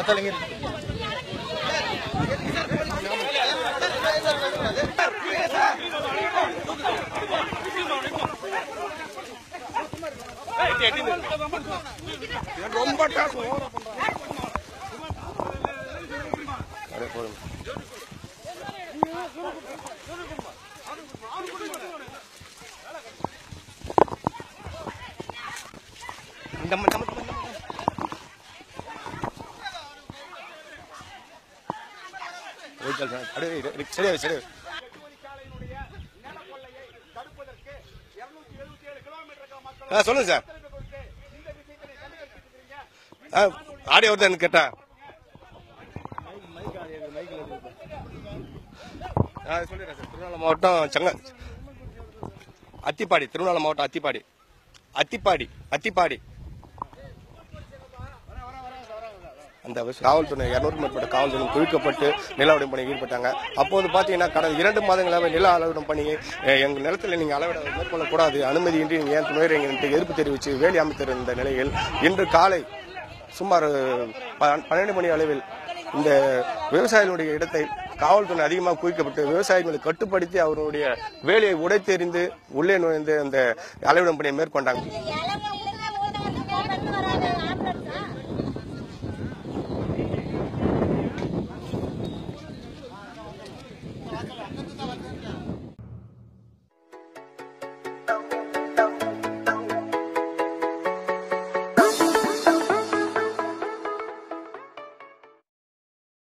ரொம்ப சொல்லுங்க sir. Audio வருது கேட்டா சொல்லிடுறேன் சார். திருவண்ணாமலை மாவட்டம் அத்திப்பாடி, திருவண்ணாமலை மாவட்டம் அத்திப்பாடி அந்த காவல்துறை 200க்கும் மேற்பட்ட காவல்துறை குவிக்கப்பட்டு நில அளவிடும் பணியில் ஈடுபட்டாங்க. அப்போது பார்த்தீங்கன்னா கடந்த 2 மாதங்களாக நில அளவிடும் பணியை எங்கள் நிலத்தில் நீங்கள் அளவிட மேற்கொள்ளக்கூடாது, அனுமதியின்றி நீங்கள் ஏன் நுழைறீங்க என்று எதிர்ப்பு தெரிவித்து வேலி அமைத்திருந்த நிலையில் இன்று காலை சுமார் 12 மணி அளவில் இந்த விவசாயிகளுடைய இடத்தை காவல்துறை அதிகமாக குவிக்கப்பட்டு விவசாயிகளை கட்டுப்படுத்தி அவருடைய வேலையை உடைத்தெறிந்து உள்ளே நுழைந்து அந்த அளவிடும் பணியை மேற்கொண்டாங்க.